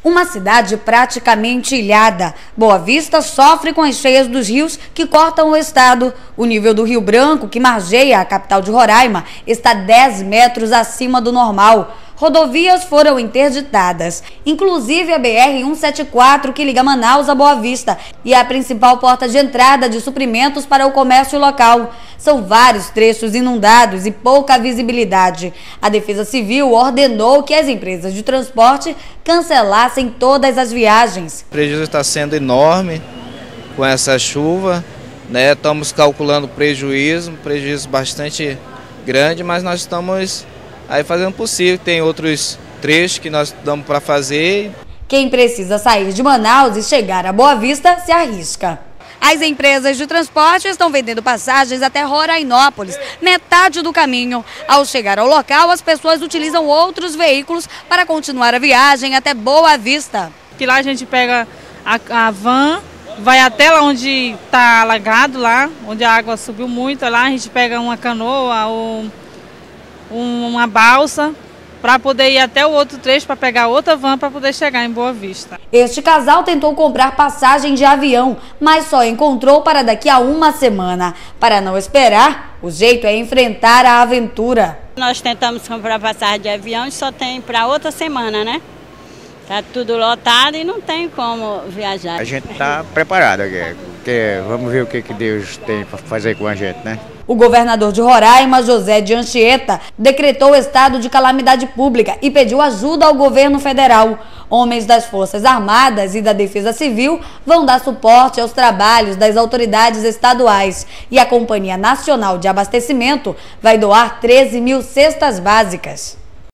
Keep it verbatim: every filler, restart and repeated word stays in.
Uma cidade praticamente ilhada. Boa Vista sofre com as cheias dos rios que cortam o estado. O nível do Rio Branco, que margeia a capital de Roraima, está dez metros acima do normal. Rodovias foram interditadas, inclusive a B R cento e setenta e quatro, que liga Manaus a Boa Vista, e é a principal porta de entrada de suprimentos para o comércio local. São vários trechos inundados e pouca visibilidade. A Defesa Civil ordenou que as empresas de transporte cancelassem todas as viagens. O prejuízo está sendo enorme com essa chuva, né? Estamos calculando prejuízo, um prejuízo bastante grande, mas nós estamos aí fazendo o possível. Tem outros trechos que nós damos para fazer. Quem precisa sair de Manaus e chegar a Boa Vista se arrisca. As empresas de transporte estão vendendo passagens até Rorainópolis, metade do caminho. Ao chegar ao local, as pessoas utilizam outros veículos para continuar a viagem até Boa Vista. Que lá a gente pega a, a van, vai até lá onde está alagado, lá onde a água subiu muito. Lá a gente pega uma canoa ou uma balsa para poder ir até o outro trecho, para pegar outra van para poder chegar em Boa Vista. Este casal tentou comprar passagem de avião, mas só encontrou para daqui a uma semana. Para não esperar, o jeito é enfrentar a aventura. Nós tentamos comprar passagem de avião e só tem para outra semana, né? Tá tudo lotado e não tem como viajar. A gente está preparado aqui, porque vamos ver o que, que Deus tem para fazer com a gente, né? O governador de Roraima, José de Anchieta, decretou estado de calamidade pública e pediu ajuda ao governo federal. Homens das Forças Armadas e da Defesa Civil vão dar suporte aos trabalhos das autoridades estaduais. E a Companhia Nacional de Abastecimento vai doar treze mil cestas básicas.